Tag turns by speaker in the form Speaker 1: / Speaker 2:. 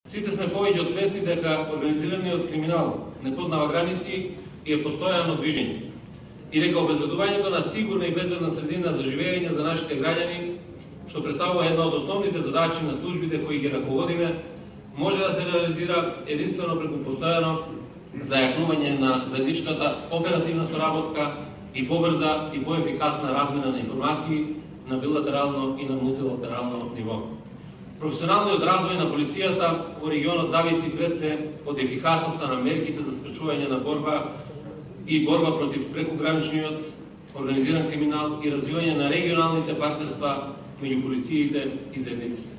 Speaker 1: Сите сме повеќе од свесни дека организираниот криминал не познава граници и е постојано движење. И дека обезбедувањето на сигурна и безбедна средина за живење за нашите граѓани, што представува една од основните задачи на службите кои ги раководиме, може да се реализира единствено преку постојано зајакнување на заедничката оперативна соработка и побрза и поефикасна размена на информации на билатерално и на мултилатерално ниво. Професионалниот развој на полицијата во регионот зависи пред се од ефикасноста на мерките за спречување на борба против прекуграничниот организиран криминал и развивање на регионалните партнерства меѓу полициите и заедниците.